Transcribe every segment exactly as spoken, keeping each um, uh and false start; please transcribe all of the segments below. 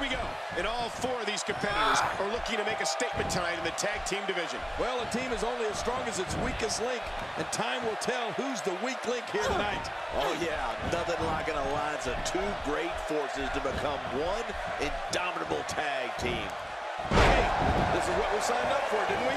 go. And all four of these competitors are looking to make a statement tonight in the tag team division. Well, a team is only as strong as its weakest link, and time will tell who's the weak link here tonight. Oh, yeah, nothing like an alliance of two great forces to become one indomitable tag team. Hey, this is what we signed up for, didn't we?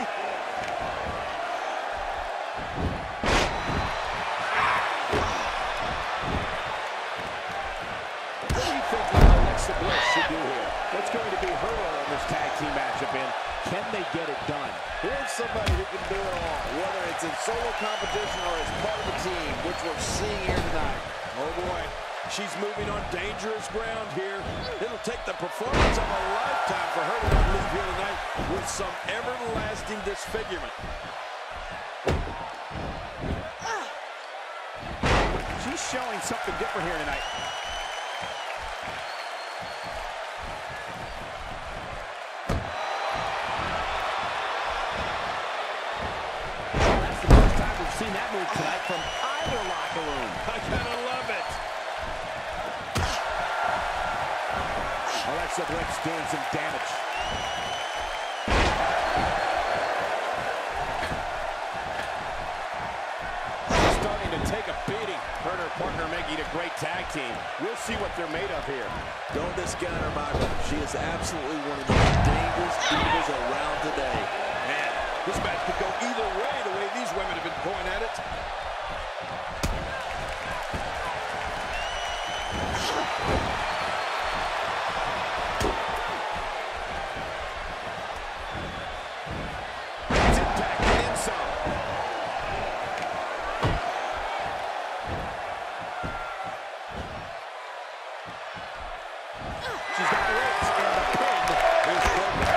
What do you think Alexa Bliss should do here? What's going to be her role in this tag team matchup, and can they get it done? Here's somebody who can do it all, whether it's in solo competition or as part of a team, which we're seeing here tonight. Oh, boy. She's moving on dangerous ground here. It'll take the performance of a lifetime for her to not leave here tonight with some everlasting disfigurement. She's showing something different here tonight. That's the first time we've seen that move tonight from either locker room. I gotta love it. Alexa Bliss doing some damage. She's starting to take a beating. Her and her partner making a great tag team. We'll see what they're made of here. Don't discount her, Michael. She is absolutely one of the most dangerous divas around today. Man, this match could go either way the way these women have been going at it. It's impact and then some. She's got the ropes, and the pin is broken.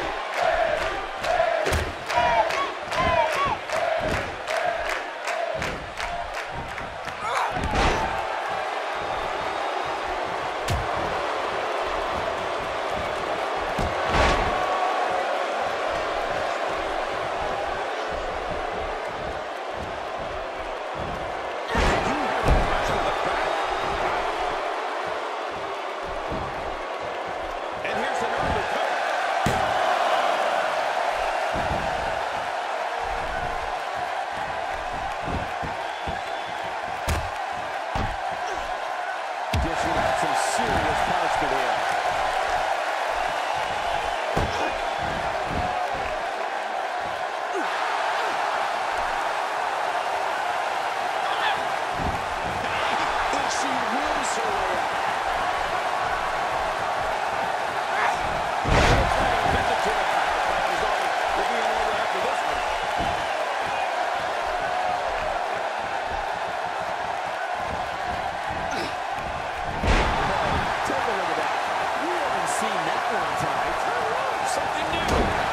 And here's an undercut. Dishing out some serious punishment here. And she wins her way out. Take a look at that. We haven't seen that one tonight. Something new.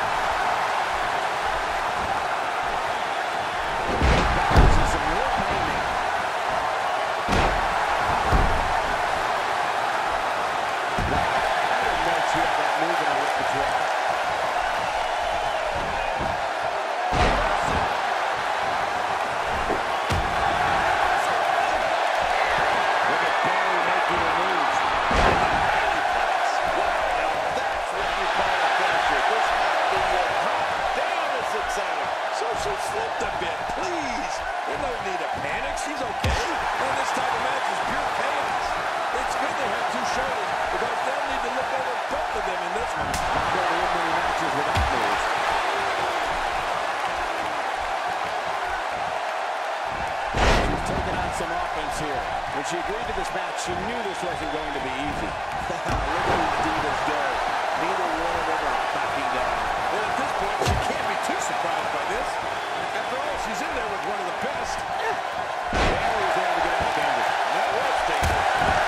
This is some real pain now. Wow, I didn't know she had that move in her repertoire. Look at Bayley making her moves. Wow, now that's what you call a finisher. This might be it. Damn, it's exciting. So she slipped a bit, please. There's no need to panic. She's okay. And this type of match is pure chaos. It's good they have two shoulders because they'll need to look over both of them in this one. Not going to win many matches without moves. She's taking on some offense here. When she agreed to this match, she knew this wasn't going to be easy. Look at these divas go. Neither one of them are backing down. Well, at this point, she can't be too surprised by this. After all, she's in there with one of the best. Bayley was able to get out of danger. That was dangerous.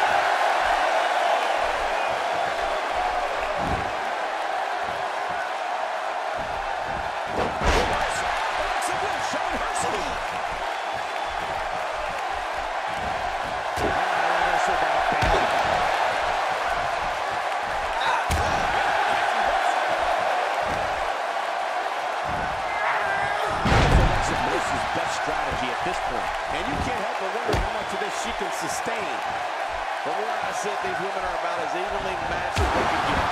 Alexa Bliss showing her some. Reversal by Bayley. Alexa Bliss's best strategy at this point. And you can't help but wonder how much of this she can sustain. From where I sit, these women are about as evenly matched as they can get.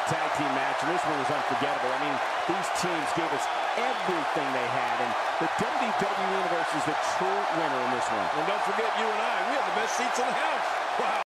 great tag team match, and this one was unforgettable. I mean, these teams gave us everything they had, and the W W E Universe is the true winner in this one. And don't forget, you and I, we have the best seats in the house. Wow.